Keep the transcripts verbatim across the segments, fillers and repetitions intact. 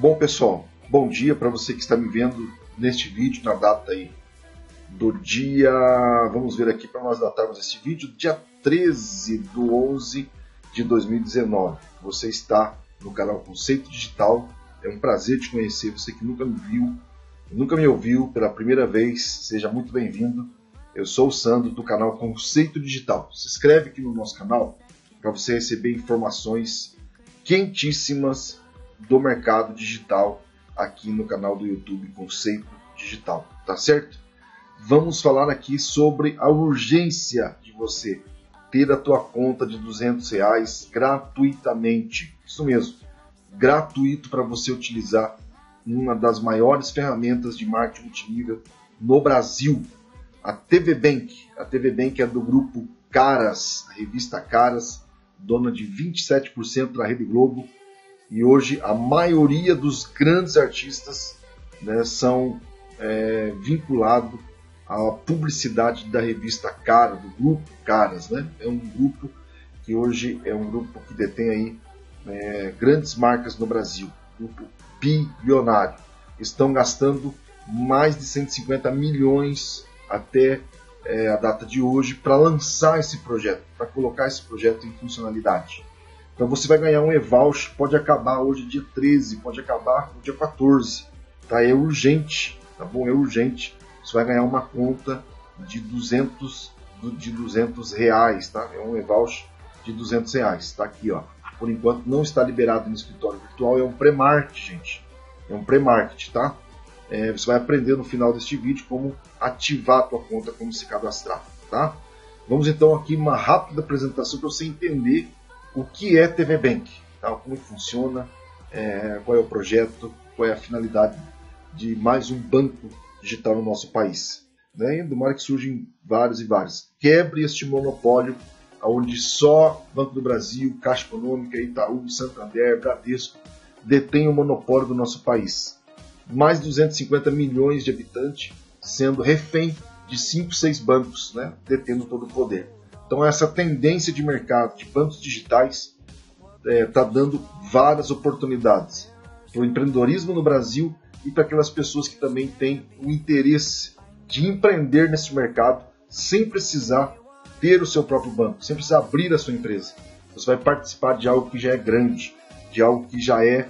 Bom, pessoal, bom dia para você que está me vendo neste vídeo, na data aí do dia, vamos ver aqui para nós datarmos esse vídeo, dia treze de onze de dois mil e dezenove. Você está no canal Conceito Digital, é um prazer te conhecer, você que nunca me viu, nunca me ouviu pela primeira vez, seja muito bem-vindo. Eu sou o Sandro do canal Conceito Digital. Se inscreve aqui no nosso canal para você receber informações quentíssimas do mercado digital aqui no canal do YouTube Conceito Digital, tá certo? Vamos falar aqui sobre a urgência de você ter a tua conta de duzentos reais gratuitamente. Isso mesmo, gratuito para você utilizar uma das maiores ferramentas de marketing multinível no Brasil, a T V Bank. A T V Bank é do grupo Caras, a revista Caras, dona de vinte e sete por cento da Rede Globo. E hoje a maioria dos grandes artistas, né, são é, vinculados à publicidade da revista Cara, do grupo Caras, né? É um grupo que hoje é um grupo que detém aí, é, grandes marcas no Brasil, grupo bilionário. Estão gastando mais de cento e cinquenta milhões até é, a data de hoje para lançar esse projeto, para colocar esse projeto em funcionalidade. Então você vai ganhar um e-voucher, pode acabar hoje dia treze, pode acabar no dia quatorze, tá? É urgente, tá bom? É urgente. Você vai ganhar uma conta de duzentos, de duzentos reais, tá? É um e-voucher de duzentos reais, tá aqui, ó. Por enquanto não está liberado no escritório virtual, é um pré-market, gente. É um pré-market, tá? É, você vai aprender no final deste vídeo como ativar a tua conta, como se cadastrar, tá? Vamos então aqui uma rápida apresentação para você entender o que é T V Bank, tá? Como funciona, é, qual é o projeto, qual é a finalidade de mais um banco digital no nosso país, né? E do mar que surgem vários e vários. Quebre este monopólio onde só Banco do Brasil, Caixa Econômica, Itaú, Santander, Bradesco detêm o monopólio do nosso país. Mais de duzentos e cinquenta milhões de habitantes sendo refém de cinco, seis bancos, né, detendo todo o poder. Então essa tendência de mercado de bancos digitais está é, dando várias oportunidades para o empreendedorismo no Brasil e para aquelas pessoas que também têm o interesse de empreender nesse mercado sem precisar ter o seu próprio banco, sem precisar abrir a sua empresa. Você vai participar de algo que já é grande, de algo que já é,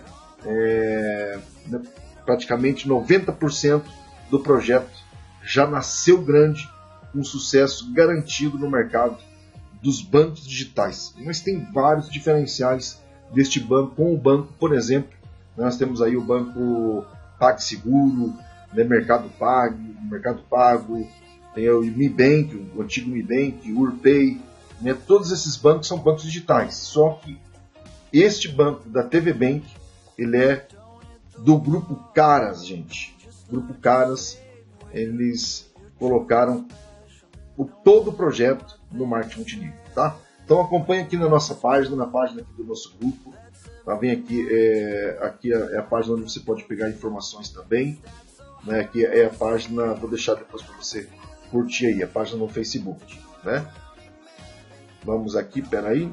é praticamente noventa por cento do projeto já nasceu grande, um sucesso garantido no mercado dos bancos digitais. Mas tem vários diferenciais deste banco com o banco, por exemplo, nós temos aí o banco PagSeguro, né, Mercado Pago, Mercado Pago, tem o Mi Bank, o antigo Mi Bank, o Urpay, né, todos esses bancos são bancos digitais, só que este banco da T V Bank, ele é do grupo Caras, gente. Grupo Caras, eles colocaram o, todo o projeto no marketing multinível, tá? Então acompanha aqui na nossa página, na página aqui do nosso grupo. Tá? Vem aqui, é, aqui é a página onde você pode pegar informações também. Né? Aqui é a página, vou deixar depois para você curtir aí, a página no Facebook. Né? Vamos aqui, peraí.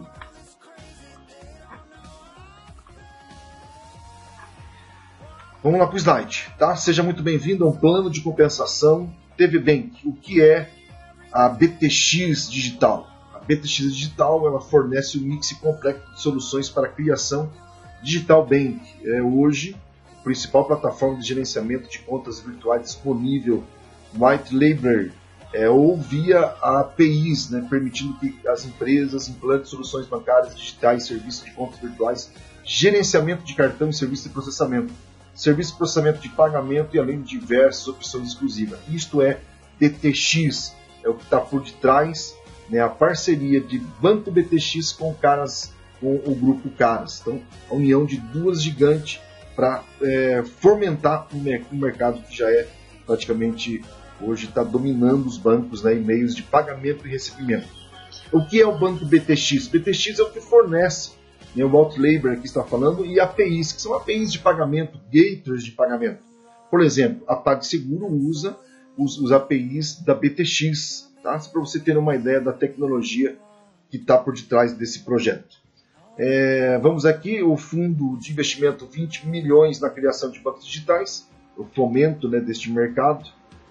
Vamos lá para o slide, tá? Seja muito bem-vindo a um plano de compensação T V Bank. O que é a B T X Digital? A B T X Digital, ela fornece um mix completo de soluções para a criação digital bank. É hoje a principal plataforma de gerenciamento de contas virtuais disponível, white label, é, ou via A P Is, né, permitindo que as empresas implantem soluções bancárias digitais, serviços de contas virtuais, gerenciamento de cartão e serviço de processamento. Serviço de processamento de pagamento e além de diversas opções exclusivas. Isto é B T X, é o que está por detrás, né, a parceria de Banco B T X com Caras, com o grupo Caras. Então, a união de duas gigantes para é, fomentar um, um mercado que já é praticamente, hoje está dominando os bancos, né, em meios de pagamento e recebimento. O que é o Banco B T X? B T X é o que fornece, né, o White Label aqui está falando, e A P Is, que são A P Is de pagamento, gateways de pagamento. Por exemplo, a PagSeguro usa os, os A P Is da B T X, tá? Para você ter uma ideia da tecnologia que está por detrás desse projeto. É, vamos aqui, o fundo de investimento, vinte milhões na criação de bancos digitais, o fomento, né, deste mercado,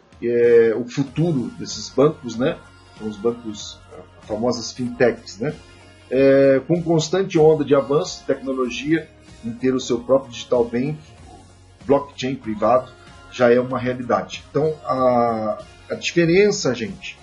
é, o futuro desses bancos, né, são os bancos, as famosas fintechs, né, é, com constante onda de avanço de tecnologia, em ter o seu próprio digital bank, blockchain privado, já é uma realidade. Então, a, a diferença, gente,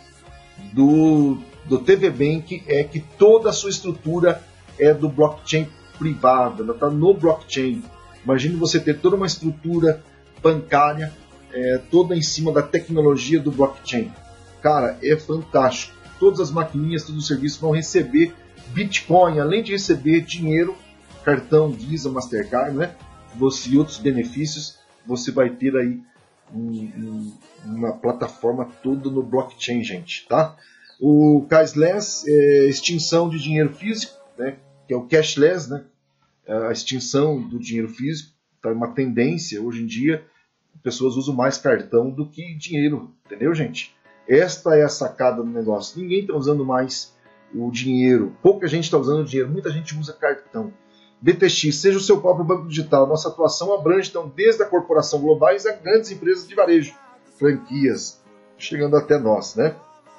do, do T V Bank é que toda a sua estrutura é do blockchain privado, ela está no blockchain. Imagine você ter toda uma estrutura bancária é, toda em cima da tecnologia do blockchain. Cara, é fantástico. Todas as maquininhas, todos os serviços vão receber Bitcoin, além de receber dinheiro, cartão Visa, Mastercard, né? Você, e outros benefícios, você vai ter aí um, um, uma plataforma toda no blockchain, gente, tá? O cashless é extinção de dinheiro físico, né? Que é o cashless, né? A extinção do dinheiro físico, tá uma tendência hoje em dia, pessoas usam mais cartão do que dinheiro, entendeu, gente? Esta é a sacada do negócio. Ninguém está usando mais o dinheiro, pouca gente está usando o dinheiro, muita gente usa cartão. B T X, seja o seu próprio banco digital. Nossa atuação abrange então desde a corporação globais a grandes empresas de varejo, franquias, chegando até nós, né?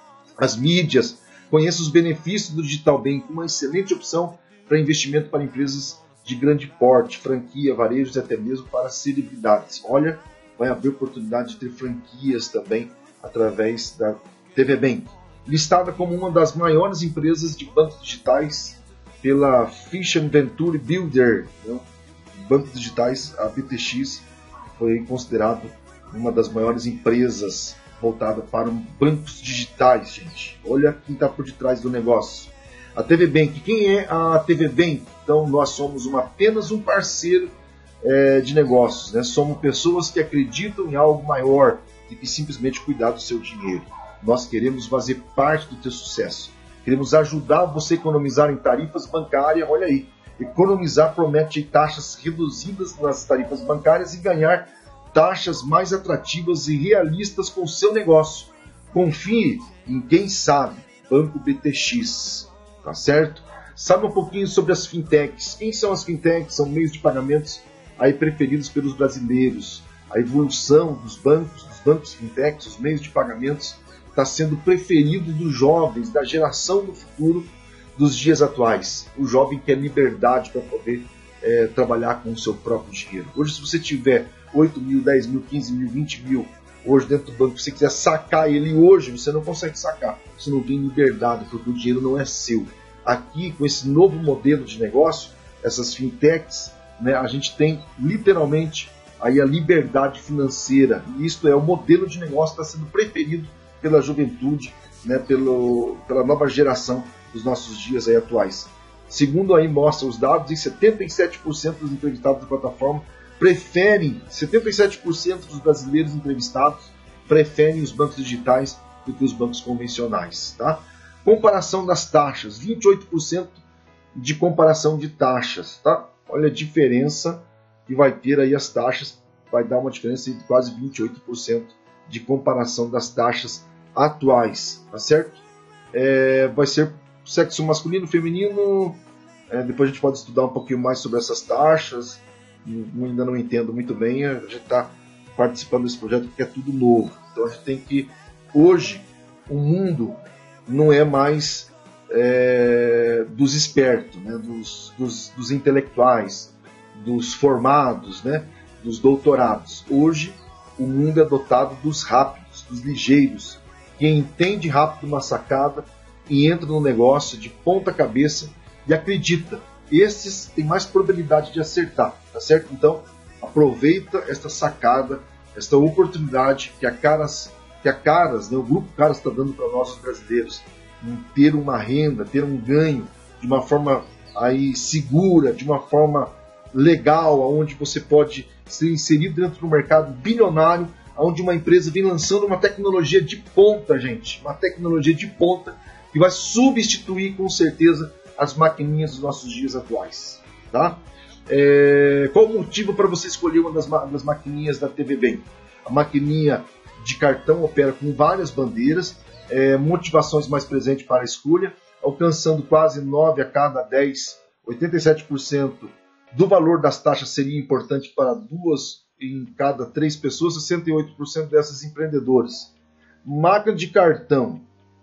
As mídias, conheça os benefícios do digital bank, uma excelente opção para investimento para empresas de grande porte, franquia, varejos e até mesmo para celebridades. Olha, vai haver oportunidade de ter franquias também através da T V Bank. Listada como uma das maiores empresas de bancos digitais pela Fitch Venture Builder, né? Bancos digitais, a B T X foi considerado uma das maiores empresas voltada para bancos digitais, gente. Olha quem está por detrás do negócio. A T V Bank. Quem é a T V Bank? Então, nós somos uma, apenas um parceiro é, de negócios, né? Somos pessoas que acreditam em algo maior do que simplesmente cuidar do seu dinheiro. Nós queremos fazer parte do teu sucesso. Queremos ajudar você a economizar em tarifas bancárias. Olha aí, economizar promete taxas reduzidas nas tarifas bancárias e ganhar taxas mais atrativas e realistas com o seu negócio. Confie em quem sabe. Banco B T X. Tá certo? Sabe um pouquinho sobre as fintechs. Quem são as fintechs? São meios de pagamentos aí preferidos pelos brasileiros. A evolução dos bancos, dos bancos fintechs, os meios de pagamentos, está sendo preferido dos jovens, da geração do futuro, dos dias atuais. O jovem quer liberdade para poder é, trabalhar com o seu próprio dinheiro. Hoje, se você tiver oito mil, dez mil, quinze mil, vinte mil, hoje dentro do banco, se você quiser sacar ele hoje, você não consegue sacar. Você não tem liberdade, porque o dinheiro não é seu. Aqui, com esse novo modelo de negócio, essas fintechs, né, a gente tem literalmente aí a liberdade financeira. E isto é o modelo de negócio que está sendo preferido pela juventude, né, pelo, pela nova geração dos nossos dias aí atuais. Segundo aí mostra os dados, em setenta e sete por cento dos entrevistados da plataforma preferem, setenta e sete por cento dos brasileiros entrevistados preferem os bancos digitais do que os bancos convencionais. Tá? Comparação das taxas, vinte e oito por cento de comparação de taxas. Tá? Olha a diferença que vai ter aí as taxas, vai dar uma diferença de quase vinte e oito por cento de comparação das taxas atuais, tá certo? É, vai ser sexo masculino, feminino, é, depois a gente pode estudar um pouquinho mais sobre essas taxas, eu ainda não entendo muito bem, a gente está participando desse projeto porque é tudo novo, então a gente tem que, hoje, o mundo não é mais é, dos espertos, né? dos, dos, dos intelectuais, dos formados, né? Dos doutorados. Hoje, o mundo é dotado dos rápidos, dos ligeiros, que entende rápido uma sacada e entra no negócio de ponta cabeça e acredita. Esses têm mais probabilidade de acertar, tá certo? Então, aproveita esta sacada, esta oportunidade que a Caras, que a Caras, né, o Grupo Caras está dando para nós, os brasileiros, em ter uma renda, ter um ganho de uma forma aí segura, de uma forma legal, onde você pode ser inserido dentro do mercado bilionário, onde uma empresa vem lançando uma tecnologia de ponta, gente, uma tecnologia de ponta que vai substituir com certeza as maquininhas dos nossos dias atuais, tá? É, qual o motivo para você escolher uma das, ma das maquininhas da T V Bank? A maquininha de cartão opera com várias bandeiras, é, motivações mais presentes para a escolha, alcançando quase nove a cada dez oitenta e sete por cento do valor das taxas seria importante para duas em cada três pessoas, sessenta e oito por cento dessas empreendedores. Máquina de cartão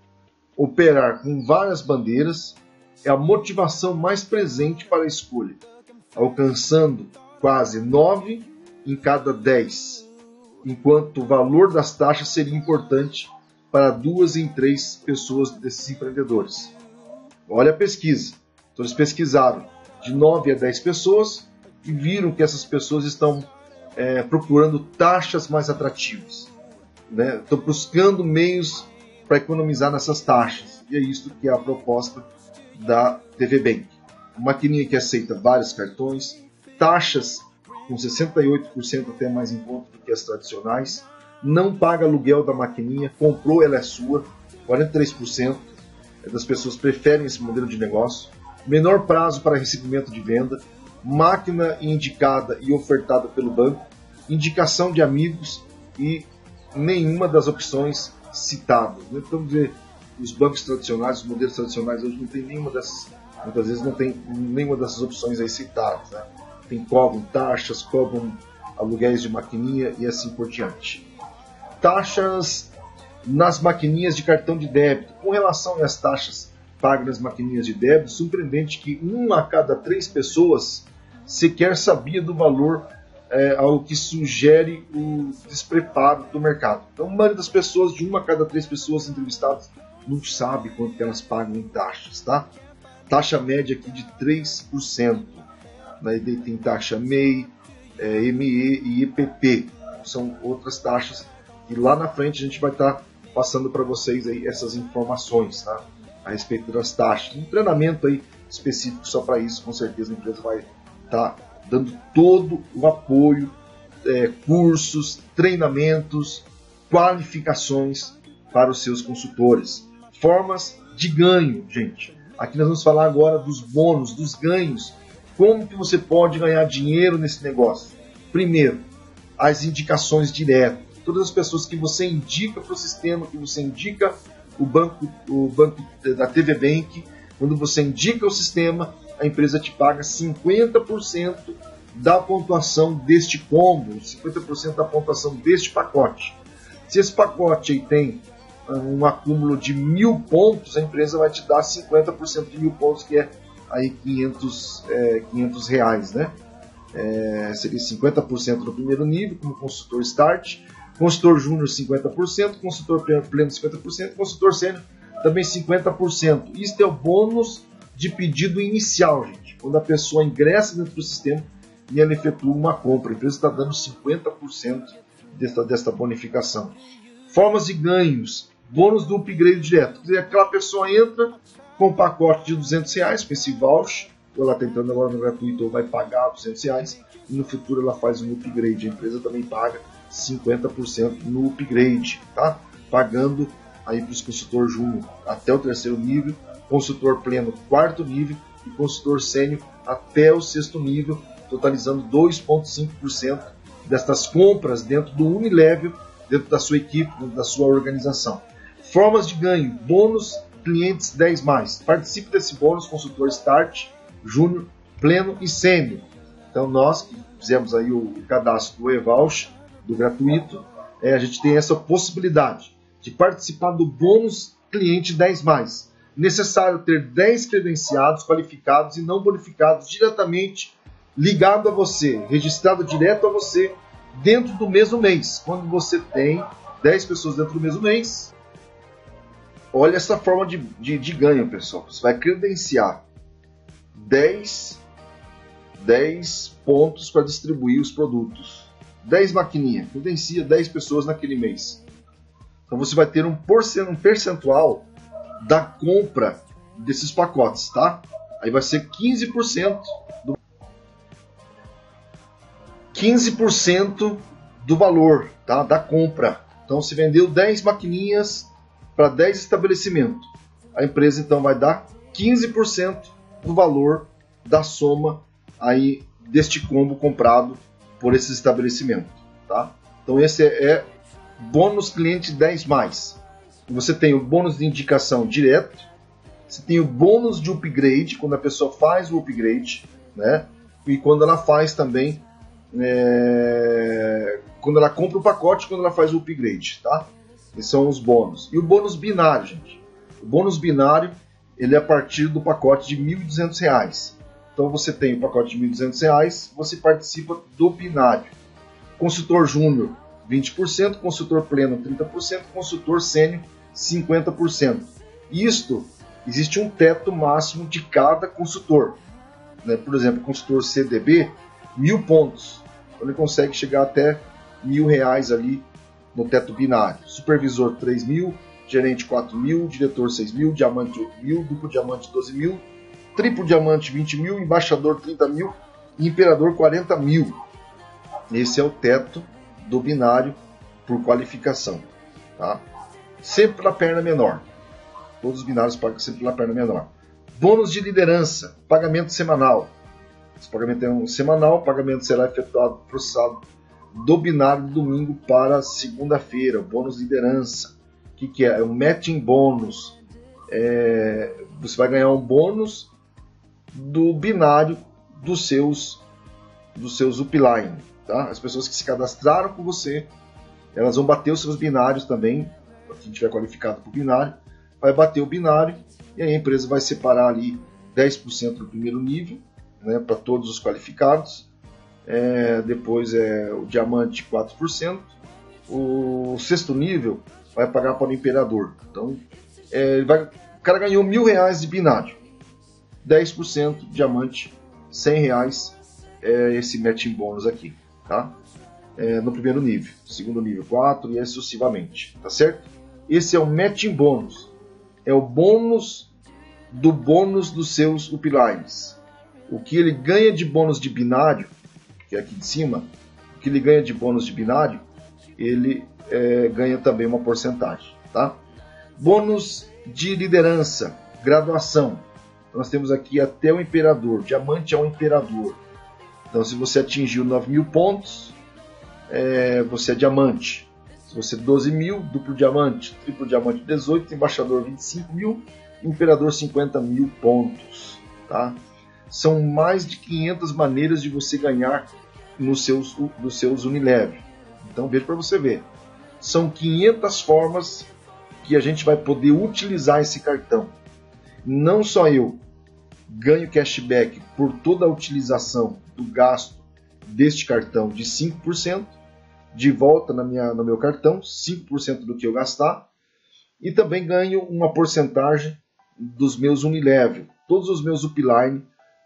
operar com várias bandeiras é a motivação mais presente para a escolha, alcançando quase nove em cada dez, enquanto o valor das taxas seria importante para duas em três pessoas desses empreendedores. Olha a pesquisa. Então, eles pesquisaram de nove a dez pessoas e viram que essas pessoas estão é, procurando taxas mais atrativas, né? Estão buscando meios para economizar nessas taxas. E é isso que é a proposta da T V Bank. Uma maquininha que aceita vários cartões, taxas com sessenta e oito por cento até mais em conta do que as tradicionais, não paga aluguel da maquininha, comprou, ela é sua, quarenta e três por cento das pessoas preferem esse modelo de negócio, menor prazo para recebimento de venda, máquina indicada e ofertada pelo banco, indicação de amigos e nenhuma das opções citadas. Então, dizer, os bancos tradicionais, os modelos tradicionais hoje não tem nenhuma dessas, muitas vezes não tem nenhuma dessas opções aí citadas, né? Tem, cobram taxas, cobram aluguéis de maquininha e assim por diante. Taxas nas maquininhas de cartão de débito. Com relação às taxas pagas nas maquininhas de débito, surpreendente que uma a cada três pessoas sequer sabia do valor, é, ao que sugere o despreparo do mercado. Então, a maioria das pessoas, de uma a cada três pessoas entrevistadas, não sabe quanto que elas pagam em taxas, tá? Taxa média aqui de três por cento. Daí tem taxa M E I, é, M E e I P P. São outras taxas e lá na frente a gente vai estar tá passando para vocês aí essas informações, tá? A respeito das taxas. Um treinamento aí específico só para isso, com certeza a empresa vai estar tá dando todo o apoio, é, cursos, treinamentos, qualificações para os seus consultores. Formas de ganho, gente. Aqui nós vamos falar agora dos bônus, dos ganhos. Como que você pode ganhar dinheiro nesse negócio? Primeiro, as indicações diretas. Todas as pessoas que você indica para o sistema, que você indica o banco, o banco da T V Bank, quando você indica o sistema, a empresa te paga cinquenta por cento da pontuação deste combo, cinquenta por cento da pontuação deste pacote. Se esse pacote aí tem um acúmulo de mil pontos, a empresa vai te dar cinquenta por cento de mil pontos, que é aí quinhentos, é, quinhentos reais, né? É, seria cinquenta por cento no primeiro nível, como consultor Start, consultor Júnior cinquenta por cento, consultor Pleno cinquenta por cento, consultor Sênior também cinquenta por cento. Isso é o bônus de pedido inicial, gente. Quando a pessoa ingressa dentro do sistema e ela efetua uma compra, a empresa está dando cinquenta por cento desta, desta bonificação. Formas de ganhos, bônus do upgrade direto. Quer dizer, aquela pessoa entra com um pacote de duzentos reais, com esse voucher, ou ela está entrando agora no gratuito ou vai pagar duzentos reais, e no futuro ela faz um upgrade. A empresa também paga cinquenta por cento no upgrade, tá? Pagando aí para os consultor júnior até o terceiro nível, consultor pleno quarto nível e consultor sênior até o sexto nível, totalizando dois vírgula cinco por cento destas compras dentro do Unilevel, dentro da sua equipe, dentro da sua organização. Formas de ganho, bônus clientes dez mais. Participe desse bônus consultor Start, Júnior, Pleno e Sênior. Então nós que fizemos aí o cadastro do eVoucher, do gratuito, é, a gente tem essa possibilidade de participar do bônus cliente dez mais. Necessário ter dez credenciados qualificados e não bonificados diretamente ligado a você, registrado direto a você dentro do mesmo mês. Quando você tem dez pessoas dentro do mesmo mês, olha essa forma de, de, de ganho, pessoal. Você vai credenciar dez, dez pontos para distribuir os produtos. dez maquininhas, credencia dez pessoas naquele mês. Então você vai ter um percentual da compra desses pacotes, tá? Aí vai ser quinze por cento do quinze por cento do valor, tá? Da compra. Então se vendeu dez maquininhas para dez estabelecimentos. A empresa então vai dar quinze por cento do valor da soma aí deste combo comprado por esse estabelecimento, tá? Então esse é, é bônus cliente dez mais. Você tem o bônus de indicação direto, Você tem o bônus de upgrade, quando a pessoa faz o upgrade, né? E quando ela faz também, é... quando ela compra o pacote, quando ela faz o upgrade, tá? Esses são os bônus. E o bônus binário, gente. O bônus binário, ele é a partir do pacote de mil e duzentos reais. Então você tem o pacote de mil e duzentos reais, você participa do binário. Consultor júnior, vinte por cento, consultor pleno, trinta por cento, consultor sênior, cinquenta por cento. Isto, existe um teto máximo de cada consultor. Né? Por exemplo, consultor C D B, mil pontos. Então ele consegue chegar até mil reais ali no teto binário. Supervisor três mil, gerente quatro mil, diretor seis mil, diamante oito mil, duplo diamante doze mil, triplo diamante vinte mil, embaixador trinta mil e imperador quarenta mil. Esse é o teto do binário por qualificação. Tá? Sempre pela perna menor. Todos os binários pagam sempre pela perna menor. Bônus de liderança, pagamento semanal. Esse pagamento é um semanal, o pagamento será efetuado, processado do binário do domingo para segunda-feira. Bônus de liderança. O que, que é? É um matching bônus. É, você vai ganhar um bônus do binário dos seus, dos seus upline. Tá? As pessoas que se cadastraram com você, elas vão bater os seus binários também. Quem tiver qualificado para o binário, vai bater o binário e aí a empresa vai separar ali dez por cento do primeiro nível, né, para todos os qualificados. É, depois é o diamante quatro por cento. O sexto nível vai pagar para o imperador. Então, é, ele vai, o cara ganhou mil reais de binário. dez por cento diamante, cem reais é esse matching bônus aqui. Tá? É, no primeiro nível, segundo nível quatro e assim sucessivamente, tá certo? Esse é o matching bônus, é o bônus do bônus dos seus uplines. O que ele ganha de bônus de binário, que é aqui de cima, o que ele ganha de bônus de binário, ele é, ganha também uma porcentagem, tá? Bônus de liderança, graduação. Nós temos aqui até o imperador, diamante é um imperador. Então, se você atingiu nove mil pontos, é, você é diamante. Se você é doze mil, duplo diamante, triplo diamante dezoito, embaixador vinte e cinco mil, imperador cinquenta mil pontos. Tá? São mais de quinhentas maneiras de você ganhar nos seus, nos seus Unilever. Então, veja para você ver. São quinhentas formas que a gente vai poder utilizar esse cartão. Não só eu ganho cashback por toda a utilização do gasto deste cartão de cinco por cento de volta na minha, no meu cartão, cinco por cento do que eu gastar, e também ganho uma porcentagem dos meus Unilever, todos os meus upline,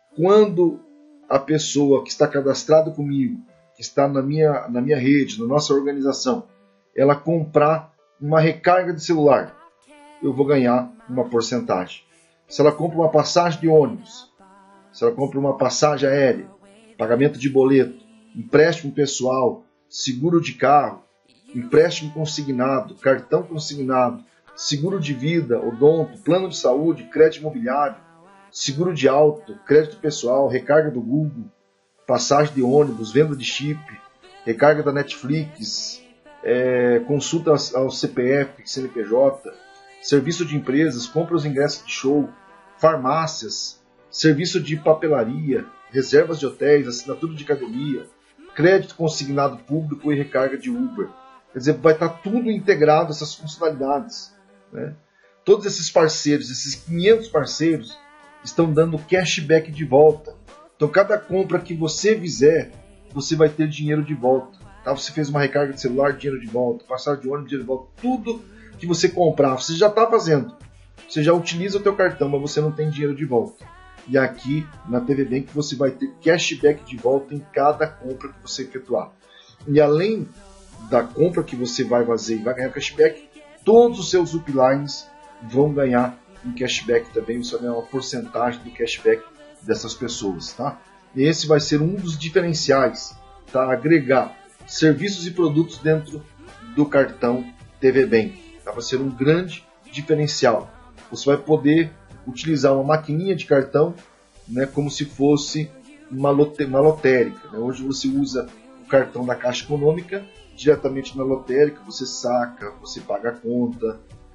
quando a pessoa que está cadastrada comigo, que está na minha, na minha rede, na nossa organização, ela comprar uma recarga de celular, eu vou ganhar uma porcentagem. Se ela compra uma passagem de ônibus, se ela compra uma passagem aérea, pagamento de boleto, empréstimo pessoal, seguro de carro, empréstimo consignado, cartão consignado, seguro de vida, odonto, plano de saúde, crédito imobiliário, seguro de auto, crédito pessoal, recarga do Google, passagem de ônibus, venda de chip, recarga da Netflix, é, consulta ao C P F, C N P J, serviço de empresas, compra os ingressos de show, farmácias, serviço de papelaria, reservas de hotéis, assinatura de academia, crédito consignado público e recarga de Uber. Quer dizer, vai estar tudo integrado, essas funcionalidades. Né? Todos esses parceiros, esses quinhentos parceiros, estão dando cashback de volta. Então, cada compra que você fizer, você vai ter dinheiro de volta. Tá? Você fez uma recarga de celular, dinheiro de volta. Passagem de ônibus, dinheiro de volta. Tudo que você comprar, você já está fazendo. Você já utiliza o teu cartão, mas você não tem dinheiro de volta. E aqui na T V Bank você vai ter cashback de volta em cada compra que você efetuar. E além da compra que você vai fazer e vai ganhar cashback, todos os seus uplines vão ganhar um cashback também. Você vai ganhar uma porcentagem do cashback dessas pessoas. Tá? E esse vai ser um dos diferenciais, tá? Agregar serviços e produtos dentro do cartão T V Bank. Tá? Vai ser um grande diferencial. Você vai poder utilizar uma maquininha de cartão, né, como se fosse uma, lote uma lotérica. Né? Hoje você usa o cartão da Caixa Econômica diretamente na lotérica, você saca, você paga a conta,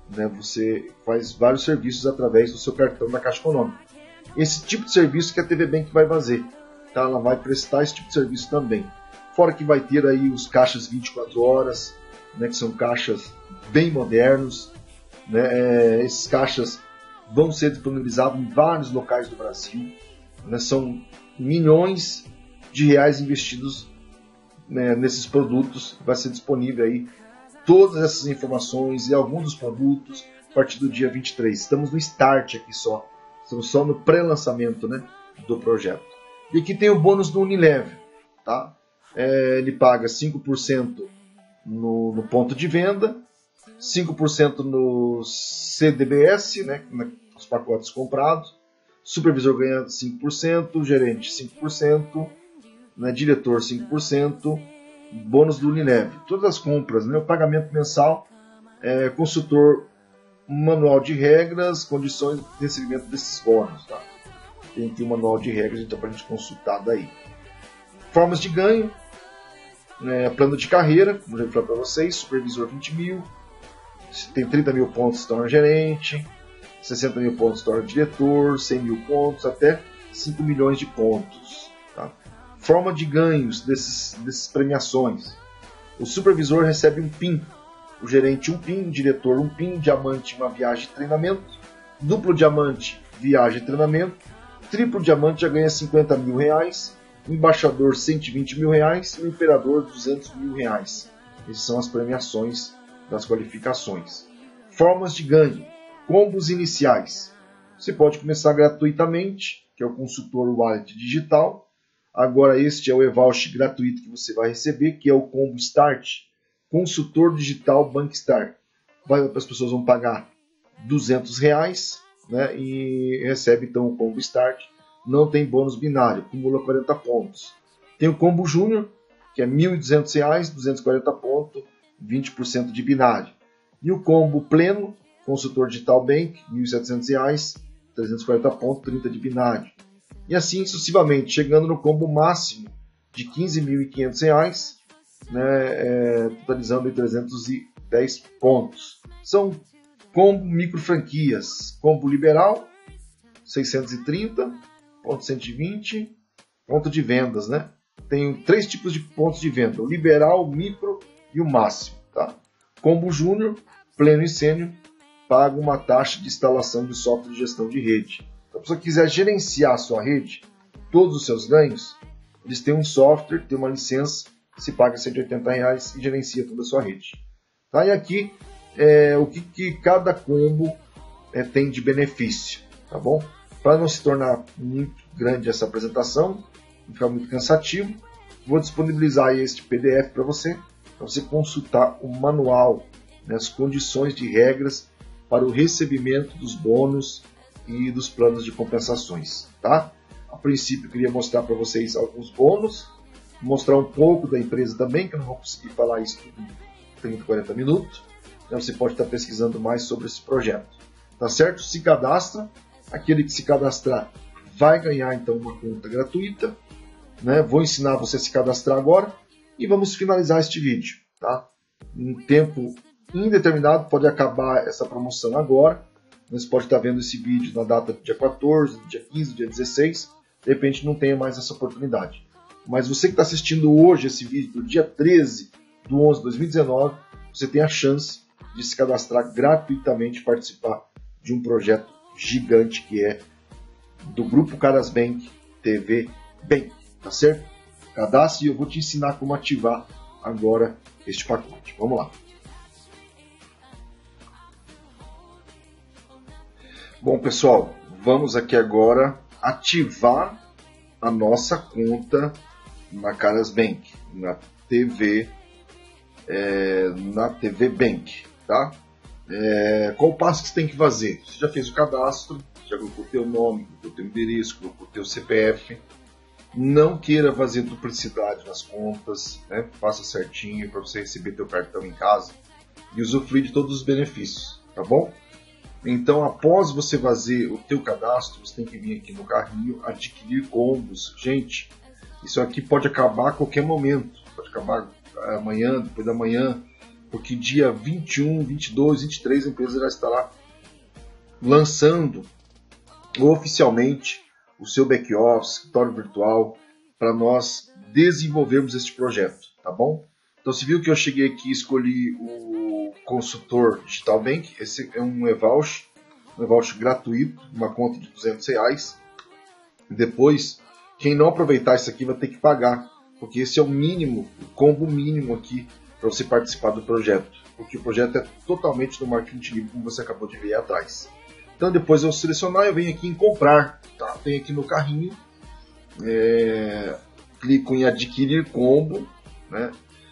né, você faz vários serviços através do seu cartão da Caixa Econômica. Esse tipo de serviço que a T V Bank vai fazer, tá? Ela vai prestar esse tipo de serviço também. Fora que vai ter aí os caixas vinte e quatro horas, né, que são caixas bem modernos, né? É, esses caixas vão ser disponibilizados em vários locais do Brasil, né? São milhões de reais investidos, né, nesses produtos. Vai ser disponível aí todas essas informações e alguns dos produtos a partir do dia vinte e três. Estamos no start aqui só, estamos só no pré-lançamento, né, do projeto. E aqui tem o bônus do Unilever, tá? É, ele paga cinco por cento no, no ponto de venda, cinco por cento no C D B S, né, nos pacotes comprados, supervisor ganha cinco por cento, gerente cinco por cento, né, diretor cinco por cento, bônus do Unilever. Todas as compras, né, o pagamento mensal, é, consultor, manual de regras, condições de recebimento desses bônus. Tá? Tem aqui o manual de regras, então para a gente consultar daí. Formas de ganho, né, plano de carreira, como eu já falei para vocês, supervisor vinte mil, se tem trinta mil pontos se torna gerente, sessenta mil pontos se torna diretor, cem mil pontos, até cinco milhões de pontos. Tá? Forma de ganhos desses, dessas premiações. O supervisor recebe um P I N, o gerente um P I N, o diretor um P I N, diamante uma viagem de treinamento, duplo diamante viagem e treinamento, triplo diamante já ganha cinquenta mil reais, embaixador cento e vinte mil reais e o imperador duzentos mil reais. Essas são as premiações das qualificações. Formas de ganho. Combos iniciais. Você pode começar gratuitamente, que é o consultor Wallet Digital. Agora este é o e-voucher gratuito que você vai receber, que é o Combo Start, consultor digital Bankstar. Vai, as pessoas vão pagar duzentos reais, né, e recebe então o Combo Start. Não tem bônus binário, acumula quarenta pontos. Tem o Combo Júnior, que é mil e duzentos reais, duzentos e quarenta pontos, vinte por cento de binário. E o Combo Pleno, consultor digital Bank, mil e setecentos reais, trezentos e quarenta pontos, trinta de binário. E assim sucessivamente, chegando no combo máximo de quinze mil e quinhentos reais, né, é, totalizando em trezentos e dez pontos. São combo micro franquias, combo liberal, seiscentos e trinta, ponto cento e vinte, ponto de vendas, né? Tem três tipos de pontos de venda, o liberal, o micro e o máximo. Tá? Combo júnior, pleno e sênior, paga uma taxa de instalação de software de gestão de rede. Se a pessoa quiser gerenciar a sua rede, todos os seus ganhos, eles têm um software, tem uma licença, se paga cento e oitenta reais e gerencia toda a sua rede. Tá? E aqui é o que, que cada combo é, tem de benefício. Tá bom? Para não se tornar muito grande essa apresentação, não ficar muito cansativo, vou disponibilizar este P D F para você, para você consultar o manual, né, as condições de regras para o recebimento dos bônus e dos planos de compensações. Tá? A princípio, eu queria mostrar para vocês alguns bônus, mostrar um pouco da empresa também, que eu não vou conseguir falar isso em trinta, quarenta minutos. Então, você pode estar pesquisando mais sobre esse projeto. Tá certo? Se cadastra. Aquele que se cadastrar vai ganhar então uma conta gratuita. Né? Vou ensinar você a se cadastrar agora e vamos finalizar este vídeo. Tá? Em tempo indeterminado, pode acabar essa promoção agora. Você pode estar vendo esse vídeo na data do dia quatorze, do dia quinze, do dia dezesseis. De repente não tenha mais essa oportunidade. Mas você que está assistindo hoje esse vídeo, do dia treze de onze de dois mil e dezenove, você tem a chance de se cadastrar gratuitamente e participar de um projeto gigante que é do Grupo Caras Bank T V Bank, tá certo? Cadastre e eu vou te ensinar como ativar agora este pacote. Vamos lá. Bom, pessoal, vamos aqui agora ativar a nossa conta na Caras Bank, na T V, é, na T V Bank, tá? É, qual o passo que você tem que fazer? Você já fez o cadastro, já colocou o teu nome, colocou o teu endereço, colocou o teu C P F. Não queira fazer duplicidade nas contas, né? Faça certinho para você receber teu cartão em casa e usufruir de todos os benefícios, tá bom? Então, após você fazer o teu cadastro, você tem que vir aqui no carrinho, adquirir combos. Gente, isso aqui pode acabar a qualquer momento, pode acabar amanhã, depois da manhã. porque dia vinte e um, vinte e dois, vinte e três a empresa já estará lançando oficialmente o seu back-office, escritório virtual, para nós desenvolvermos este projeto, tá bom? Então você viu que eu cheguei aqui e escolhi o consultor Digital Bank. Esse é um e-voucher, um e-voucher gratuito, uma conta de duzentos reais. Depois, quem não aproveitar isso aqui vai ter que pagar, porque esse é o mínimo, o combo mínimo aqui para você participar do projeto, porque o projeto é totalmente do marketing livre, como você acabou de ver aí atrás. Então depois eu selecionar, eu venho aqui em comprar, tá? Venho aqui no carrinho, é, clico em adquirir combo, né?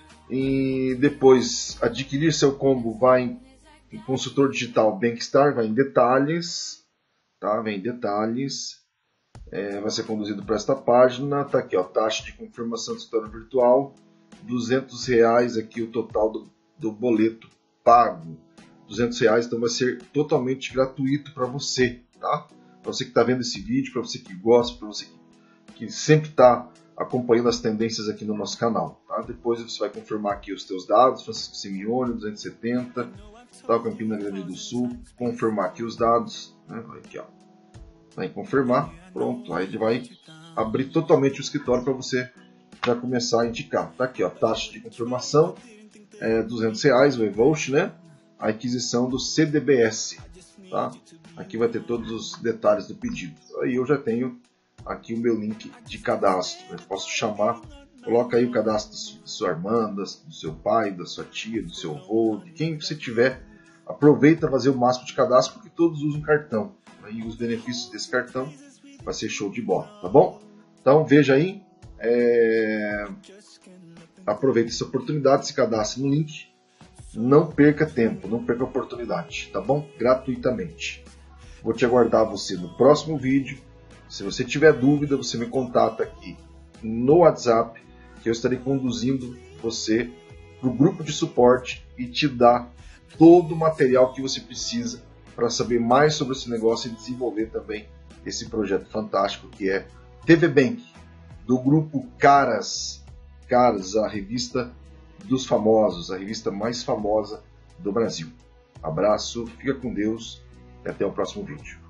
E depois adquirir seu combo, vai em, em consultor digital Bankstar, vai em detalhes, tá? Vem em detalhes, é, vai ser conduzido para esta página, tá aqui, ó, taxa de confirmação do escritório virtual, duzentos reais aqui o total do, do boleto pago. duzentos reais, então vai ser totalmente gratuito para você, tá? Para você que está vendo esse vídeo, para você que gosta, para você que, que sempre está acompanhando as tendências aqui no nosso canal, tá? Depois você vai confirmar aqui os teus dados, Francisco Simeone, duzentos e setenta, tá? Campina Grande do Sul, confirmar aqui os dados, né? Aqui, ó. Vai confirmar, pronto, aí ele vai abrir totalmente o escritório para você já começar a indicar. Tá aqui, ó, taxa de confirmação, é, duzentos reais, o e-voucher, né? A aquisição do C D B S, tá? Aqui vai ter todos os detalhes do pedido. Aí eu já tenho aqui o meu link de cadastro. Eu posso chamar, coloca aí o cadastro da sua irmã, do seu pai, da sua tia, do seu avô, de quem você tiver. Aproveita fazer o máximo de cadastro, porque todos usam cartão. Aí os benefícios desse cartão vai ser show de bola, tá bom? Então veja aí, é... aproveita essa oportunidade, se cadastre no link. Não perca tempo, não perca a oportunidade, tá bom? Gratuitamente. Vou te aguardar você no próximo vídeo. Se você tiver dúvida, você me contata aqui no WhatsApp, que eu estarei conduzindo você para o grupo de suporte e te dar todo o material que você precisa para saber mais sobre esse negócio e desenvolver também esse projeto fantástico que é T V Bank, do grupo Caras, Caras, a revista dos famosos, a revista mais famosa do Brasil. Abraço, fica com Deus e até o próximo vídeo.